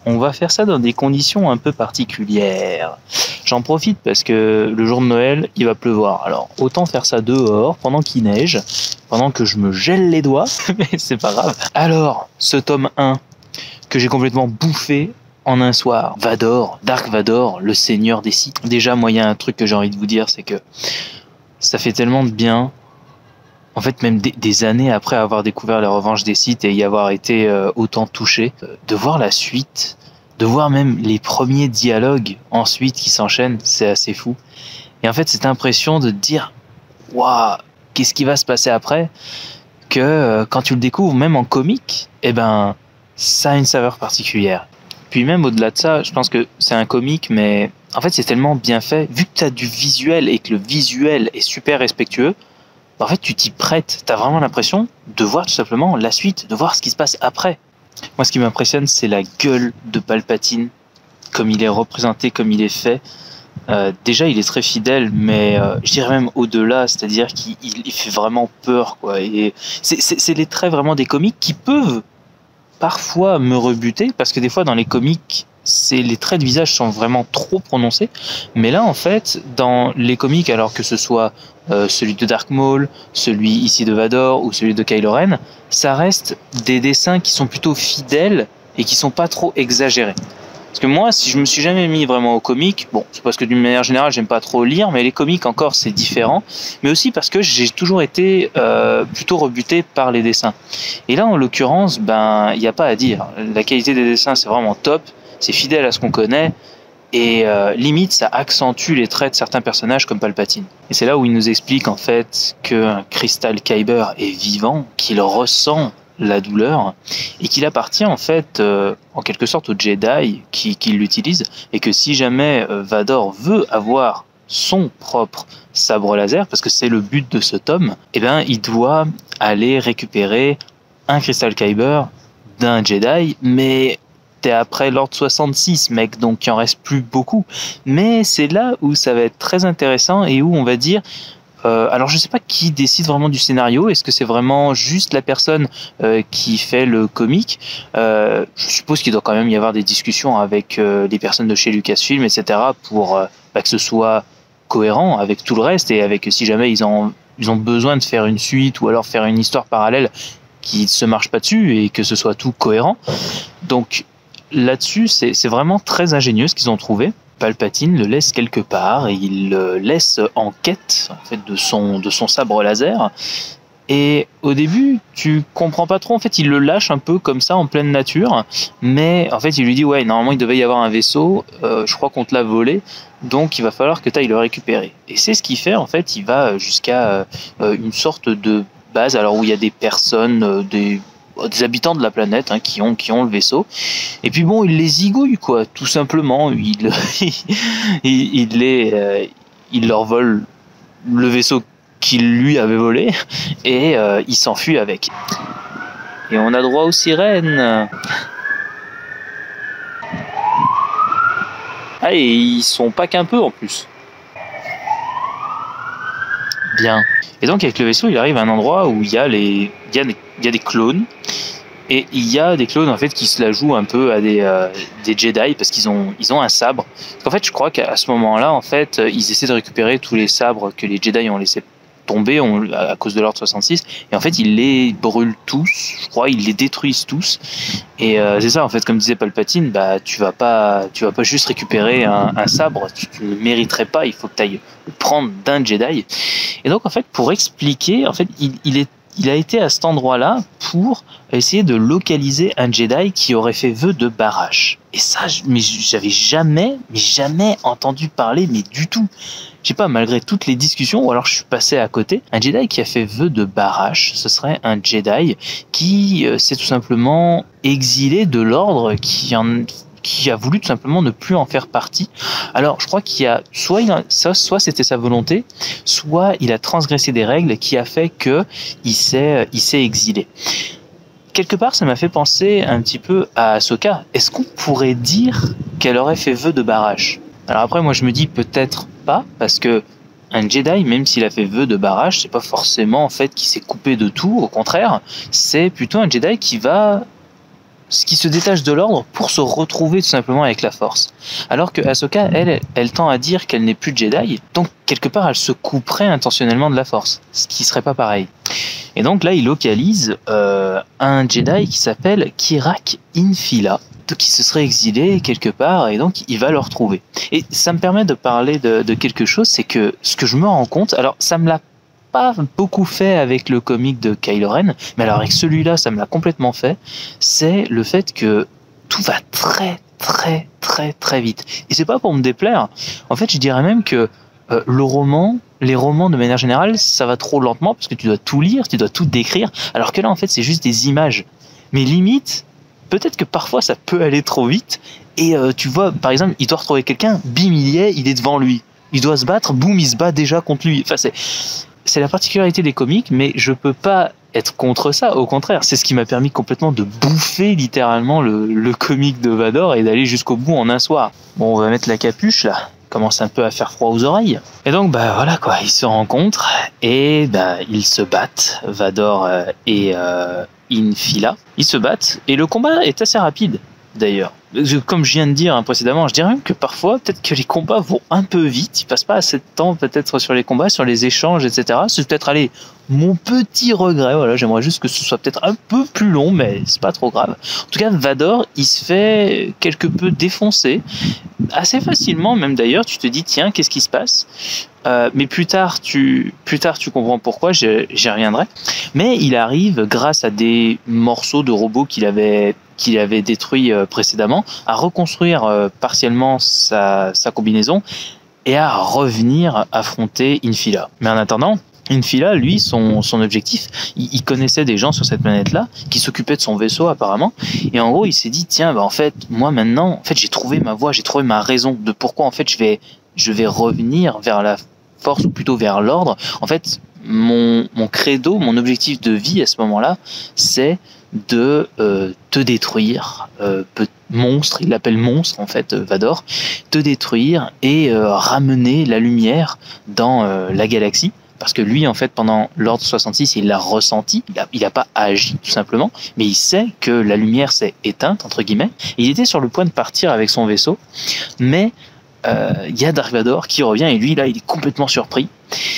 on va faire ça dans des conditions un peu particulières. J'en profite parce que le jour de Noël, il va pleuvoir. Alors, autant faire ça dehors, pendant qu'il neige, pendant que je me gèle les doigts, mais c'est pas grave. Alors, ce tome 1, que j'ai complètement bouffé en un soir. Vador, Dark Vador, le seigneur des Sith. Déjà, moi, il y a un truc que j'ai envie de vous dire, c'est que ça fait tellement de bien. En fait, même des années après avoir découvert les Revanches des Sith et y avoir été autant touché, de voir la suite, de voir même les premiers dialogues ensuite qui s'enchaînent, c'est assez fou. Et en fait, cette impression de dire, waouh, qu'est-ce qui va se passer après, que quand tu le découvres, même en comique, eh ben, ça a une saveur particulière. Puis même au-delà de ça, je pense que c'est un comique, mais en fait, c'est tellement bien fait, vu que tu as du visuel et que le visuel est super respectueux. En fait, tu t'y prêtes, t'as vraiment l'impression de voir tout simplement la suite, de voir ce qui se passe après. Moi, ce qui m'impressionne, c'est la gueule de Palpatine, comme il est représenté, comme il est fait. Déjà, il est très fidèle, mais je dirais même au-delà, c'est-à-dire qu'il fait vraiment peur, quoi. Et c'est les traits vraiment des comiques qui peuvent parfois me rebuter, parce que des fois, dans les comiques, les traits de visage sont vraiment trop prononcés. Mais là, en fait, dans les comiques, alors que ce soit celui de Dark Maul, celui ici de Vador ou celui de Kylo Ren, ça reste des dessins qui sont plutôt fidèles et qui sont pas trop exagérés. Parce que moi, si je me suis jamais mis vraiment aux comiques, bon, c'est parce que d'une manière générale, j'aime pas trop lire, mais les comiques encore, c'est différent. Mais aussi parce que j'ai toujours été plutôt rebuté par les dessins. Et là, en l'occurrence, ben, il n'y a pas à dire. La qualité des dessins, c'est vraiment top. C'est fidèle à ce qu'on connaît. Et limite, ça accentue les traits de certains personnages comme Palpatine. Et c'est là où il nous explique en fait qu'un Crystal Kyber est vivant, qu'il ressent la douleur et qu'il appartient en fait en quelque sorte aux Jedi qui l'utilisent, et que si jamais Vador veut avoir son propre sabre laser, parce que c'est le but de ce tome, eh ben il doit aller récupérer un Crystal Kyber d'un Jedi, mais t'es après l'ordre 66 mec, donc il en reste plus beaucoup. Mais c'est là où ça va être très intéressant et où on va dire alors je sais pas qui décide vraiment du scénario. Est-ce que c'est vraiment juste la personne qui fait le comique? Je suppose qu'il doit quand même y avoir des discussions avec les personnes de chez Lucasfilm, etc. pour que ce soit cohérent avec tout le reste, et avec si jamais ils ont besoin de faire une suite ou alors faire une histoire parallèle qui ne se marche pas dessus et que ce soit tout cohérent. Donc là-dessus, c'est vraiment très ingénieux ce qu'ils ont trouvé. Palpatine le laisse quelque part et il le laisse en quête en fait de son sabre laser. Et au début, tu comprends pas trop. En fait, il le lâche un peu comme ça en pleine nature, mais en fait, il lui dit ouais, normalement il devait y avoir un vaisseau. Je crois qu'on te l'a volé, donc il va falloir que tu ailles le récupérer. Et c'est ce qu'il fait. En fait, il va jusqu'à une sorte de base, alors où il y a des personnes, des habitants de la planète qui ont le vaisseau, et puis bon, il les zigouille quoi, tout simplement. Il leur vole le vaisseau qu'il lui avait volé et il s'enfuit avec. Et on a droit aux sirènes. Ah, et ils sont pas qu'un peu en plus. Bien. Et donc avec le vaisseau, il arrive à un endroit où il y a des clones. Et il y a des clones en fait qui se la jouent un peu à des Jedi parce qu'ils ont un sabre. Parce qu'en fait, je crois qu'à ce moment-là, en fait, ils essaient de récupérer tous les sabres que les Jedi ont laissé tomber à cause de l'ordre 66, et en fait ils les brûlent tous, je crois, ils les détruisent tous. Et c'est ça en fait, comme disait Palpatine, bah tu vas pas juste récupérer un sabre, tu ne le mériterais pas, il faut que tu ailles le prendre d'un Jedi. Et donc en fait, pour expliquer, en fait il a été à cet endroit-là pour essayer de localiser un Jedi qui aurait fait vœu de Barash. Et ça, mais j'avais jamais entendu parler, mais du tout. Je sais pas, malgré toutes les discussions, ou alors je suis passé à côté. Un Jedi qui a fait vœu de Barash, ce serait un Jedi qui s'est tout simplement exilé de l'ordre, qui a voulu tout simplement ne plus en faire partie. Alors, je crois qu'il y a soit c'était sa volonté, soit il a transgressé des règles qui a fait que il s'est exilé. Quelque part, ça m'a fait penser un petit peu à Ahsoka. Est-ce qu'on pourrait dire qu'elle aurait fait vœu de Barash? Alors après, moi, je me dis peut-être pas, parce que un Jedi, même s'il a fait vœu de Barash, c'est pas forcément en fait qu'il s'est coupé de tout. Au contraire, c'est plutôt un Jedi qui va qui se détache de l'ordre pour se retrouver tout simplement avec la Force. Alors que Ahsoka, elle tend à dire qu'elle n'est plus Jedi, donc quelque part elle se couperait intentionnellement de la Force, ce qui serait pas pareil. Et donc là, il localise un Jedi qui s'appelle Kirak Infila, qui se serait exilé quelque part, et donc il va le retrouver. Et ça me permet de parler de quelque chose, c'est que ce que je me rends compte, alors ça me l'a pas beaucoup fait avec le comic de Kylo Ren, mais alors avec celui-là, ça me l'a complètement fait, c'est le fait que tout va très très très très vite. Et c'est pas pour me déplaire, en fait je dirais même que les romans de manière générale, ça va trop lentement parce que tu dois tout lire, tu dois tout décrire, alors que là en fait c'est juste des images. Mais limite, peut-être que parfois ça peut aller trop vite, et tu vois, par exemple, il doit retrouver quelqu'un, bim, il est devant lui. Il doit se battre, boum, il se bat déjà contre lui. Enfin, c'est la particularité des comics, mais je peux pas être contre ça, au contraire, c'est ce qui m'a permis complètement de bouffer littéralement le comic de Vador et d'aller jusqu'au bout en un soir. Bon, on va mettre la capuche là, commence un peu à faire froid aux oreilles. Et donc bah voilà quoi, ils se rencontrent et bah ils se battent, Vador et Infila. Ils se battent et le combat est assez rapide d'ailleurs. Comme je viens de dire précédemment, je dirais même que parfois, peut-être que les combats vont un peu vite, ils passent pas assez de temps peut-être sur les combats, sur les échanges, etc. C'est peut-être, allez, mon petit regret, voilà, j'aimerais juste que ce soit peut-être un peu plus long, mais c'est pas trop grave. En tout cas, Vador, il se fait quelque peu défoncer, assez facilement même d'ailleurs, tu te dis, tiens, qu'est-ce qui se passe ? Mais plus tard tu comprends pourquoi, j'y reviendrai. Mais il arrive, grâce à des morceaux de robots qu'il avait détruits précédemment, à reconstruire partiellement sa combinaison et à revenir affronter Infila. Mais en attendant, Infila, lui, son objectif, il connaissait des gens sur cette planète-là qui s'occupaient de son vaisseau apparemment, et en gros il s'est dit, tiens, bah en fait, moi maintenant, en fait j'ai trouvé ma voie, j'ai trouvé ma raison de pourquoi en fait je vais revenir vers la Force, ou plutôt vers l'ordre. En fait, mon credo, mon objectif de vie à ce moment-là, c'est de te détruire, monstre, il l'appelle monstre en fait, Vador, te détruire et ramener la lumière dans la galaxie. Parce que lui, en fait, pendant l'Ordre 66, il l'a ressenti, il a pas agi, tout simplement, mais il sait que la lumière s'est éteinte, entre guillemets, et il était sur le point de partir avec son vaisseau, mais il y a Dark Vador qui revient, et lui, là, il est complètement surpris.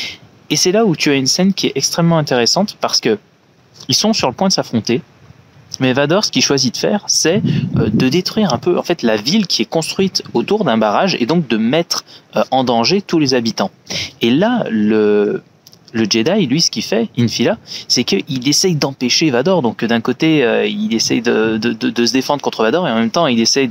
Et c'est là où tu as une scène qui est extrêmement intéressante, parce que ils sont sur le point de s'affronter, mais Vador, ce qu'il choisit de faire, c'est de détruire un peu en fait la ville qui est construite autour d'un barrage, et donc de mettre en danger tous les habitants. Et là, le Jedi, lui, ce qu'il fait, Infila, c'est qu'il essaye d'empêcher Vador. Donc d'un côté, il essaye de se défendre contre Vador, et en même temps, il essaye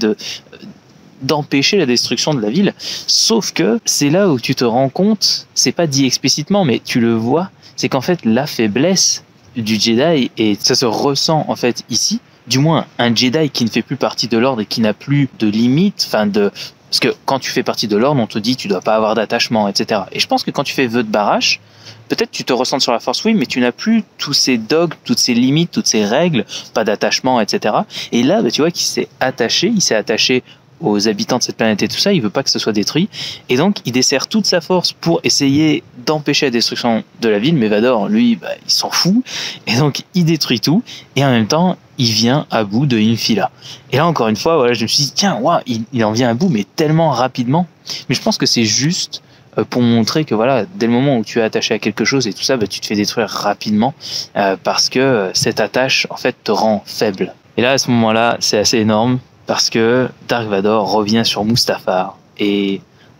d'empêcher la destruction de la ville. Sauf que c'est là où tu te rends compte, c'est pas dit explicitement, mais tu le vois, c'est qu'en fait la faiblesse du Jedi, et ça se ressent en fait ici, du moins un Jedi qui ne fait plus partie de l'ordre et qui n'a plus de limite, parce que quand tu fais partie de l'ordre, on te dit tu dois pas avoir d'attachement, etc. Et je pense que quand tu fais vœu de Barash, peut-être tu te ressens sur la Force, oui, mais tu n'as plus tous ces dogmes, toutes ces limites, toutes ces règles, pas d'attachement, etc. Et là, bah, tu vois qu'il s'est attaché aux habitants de cette planète et tout ça, il veut pas que ce soit détruit, et donc il dessert toute sa force pour essayer d'empêcher la destruction de la ville, mais Vador, lui, bah, il s'en fout, et donc il détruit tout, et en même temps, il vient à bout de Infila. Et là, encore une fois, voilà, je me suis dit, tiens, wow, il en vient à bout, mais tellement rapidement. Mais je pense que c'est juste pour montrer que voilà, dès le moment où tu es attaché à quelque chose et tout ça, bah, tu te fais détruire rapidement, parce que cette attache, en fait, te rend faible. Et là, à ce moment-là, c'est assez énorme, parce que Dark Vador revient sur Mustafar et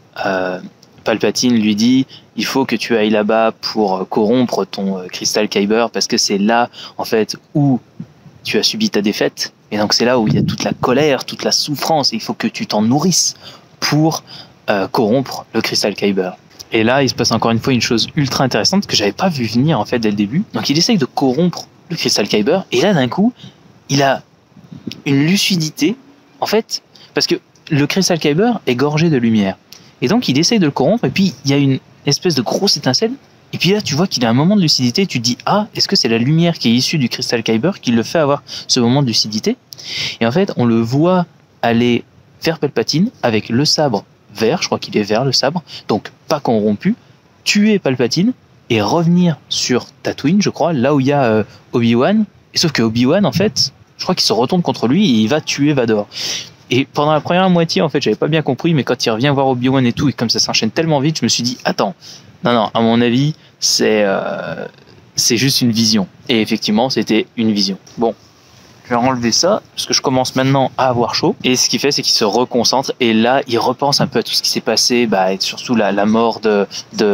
Palpatine lui dit, il faut que tu ailles là-bas pour corrompre ton Crystal Kyber, parce que c'est là en fait où tu as subi ta défaite, et donc c'est là où il y a toute la colère, toute la souffrance, et il faut que tu t'en nourrisses pour corrompre le Crystal Kyber. Et là il se passe encore une fois une chose ultra intéressante que j'avais pas vu venir en fait dès le début. Donc il essaye de corrompre le Crystal Kyber, et là d'un coup il a une lucidité. En fait, parce que le Crystal Kyber est gorgé de lumière. Et donc, il essaye de le corrompre, et puis il y a une espèce de grosse étincelle. Et puis là, tu vois qu'il a un moment de lucidité, et tu te dis, ah, est-ce que c'est la lumière qui est issue du Crystal Kyber qui le fait avoir ce moment de lucidité ? Et en fait, on le voit aller vers Palpatine avec le sabre vert, je crois qu'il est vert le sabre, donc pas corrompu, tuer Palpatine et revenir sur Tatooine, je crois, là où il y a Obi-Wan. Et sauf que Obi-Wan, en fait, je crois qu'il se retourne contre lui et il va tuer Vador. Et pendant la première moitié, en fait, j'avais pas bien compris, mais quand il revient voir Obi-Wan et tout, et comme ça s'enchaîne tellement vite, je me suis dit, attends, non, à mon avis, c'est juste une vision. Et effectivement, c'était une vision. Bon. Je vais enlever ça, parce que je commence maintenant à avoir chaud. Et ce qu'il fait, c'est qu'il se reconcentre. Et là, il repense un peu à tout ce qui s'est passé, et surtout la mort de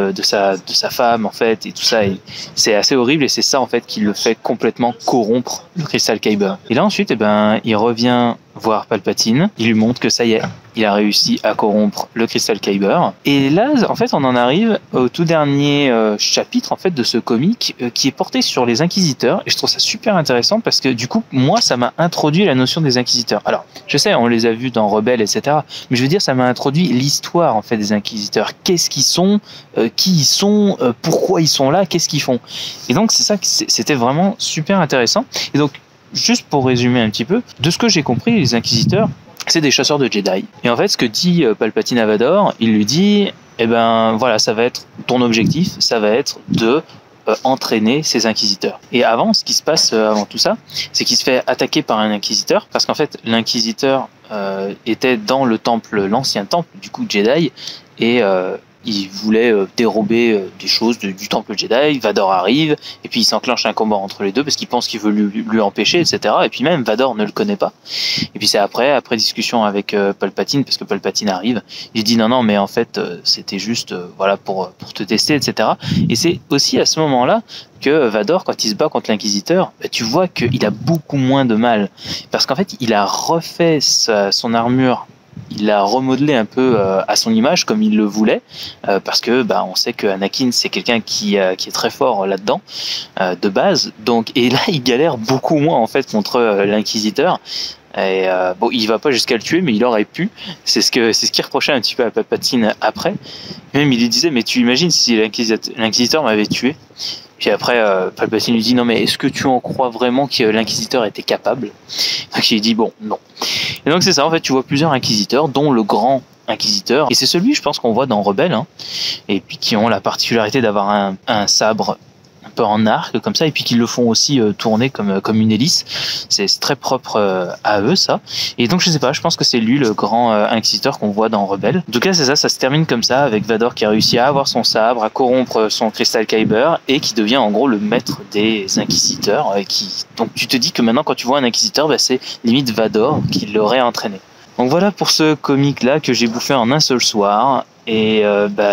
sa femme, en fait, et tout ça. Et c'est assez horrible, et c'est ça, en fait, qui le fait complètement corrompre le Crystal Kyber. Et là, ensuite, il revient voir Palpatine. Il lui montre que ça y est, il a réussi à corrompre le Crystal Kyber. Et là, en fait, on en arrive au tout dernier chapitre, en fait, de ce comic qui est porté sur les Inquisiteurs. Et je trouve ça super intéressant parce que, du coup, moi, ça m'a introduit la notion des Inquisiteurs. Alors, je sais, on les a vus dans Rebelle, etc. Mais je veux dire, ça m'a introduit l'histoire, en fait, des Inquisiteurs. Qu'est-ce qu'ils sont, qui ils sont, pourquoi ils sont là, qu'est-ce qu'ils font. Et donc, c'est ça, c'était vraiment super intéressant. Et donc, juste pour résumer un petit peu, de ce que j'ai compris, les Inquisiteurs, c'est des chasseurs de Jedi. Et en fait, ce que dit Palpatine à Vador, il lui dit, voilà, ça va être ton objectif, ça va être de entraîner ces Inquisiteurs. Et avant, ce qui se passe avant tout ça, c'est qu'il se fait attaquer par un Inquisiteur, parce qu'en fait, l'Inquisiteur était dans le temple, l'ancien temple, du coup, Jedi, et il voulait dérober des choses du temple Jedi. Vador arrive, et puis il s'enclenche un combat entre les deux parce qu'il pense qu'il veut lui empêcher, etc. Et puis même Vador ne le connaît pas. Et puis c'est après discussion avec Palpatine, parce que Palpatine arrive, il dit non, mais en fait c'était juste voilà pour te tester, etc. Et c'est aussi à ce moment-là que Vador, quand il se bat contre l'Inquisiteur, tu vois qu'il a beaucoup moins de mal, parce qu'en fait il a refait son armure. Il l'a remodelé un peu à son image comme il le voulait, parce que on sait que Anakin c'est quelqu'un qui est très fort là-dedans de base. Donc et là il galère beaucoup moins en fait contre l'Inquisiteur. Et il va pas jusqu'à le tuer, mais il aurait pu. C'est ce qu'il reprochait un petit peu à Palpatine après. Même il lui disait mais tu imagines si l'Inquisiteur m'avait tué. Puis après, Palpatine lui dit non mais est-ce que tu en crois vraiment que l'Inquisiteur était capable? Donc il dit bon, non. Et donc c'est ça, en fait tu vois plusieurs Inquisiteurs, dont le grand Inquisiteur, et c'est celui je pense qu'on voit dans Rebelle, et puis qui ont la particularité d'avoir un sabre un peu en arc comme ça, et puis qui le font aussi tourner comme une hélice. C'est très propre à eux ça. Et donc je sais pas, je pense que c'est lui le grand Inquisiteur qu'on voit dans Rebelle. En tout cas c'est ça se termine comme ça, avec Vador qui a réussi à avoir son sabre, à corrompre son Crystal Kyber, et qui devient en gros le maître des Inquisiteurs. Donc tu te dis que maintenant quand tu vois un Inquisiteur, c'est limite Vador qui l'aurait entraîné. Donc voilà pour ce comic là que j'ai bouffé en un seul soir. Et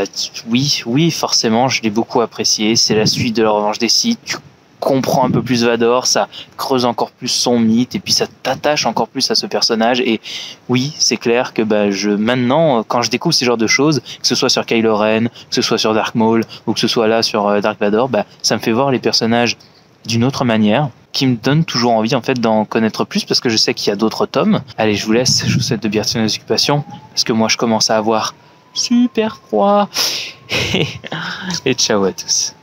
oui, forcément, je l'ai beaucoup apprécié. C'est la suite de la Revanche des Sith. Tu comprends un peu plus Vador, ça creuse encore plus son mythe, et puis ça t'attache encore plus à ce personnage. Et oui, c'est clair que maintenant, quand je découvre ces genres de choses, que ce soit sur Kylo Ren, que ce soit sur Dark Maul, ou que ce soit là sur Dark Vador, ça me fait voir les personnages d'une autre manière, qui me donne toujours envie en fait d'en connaître plus, parce que je sais qu'il y a d'autres tomes. Allez, je vous laisse, je vous souhaite de bien bonnes occupations, parce que moi je commence à avoir super froid. Et ciao à tous.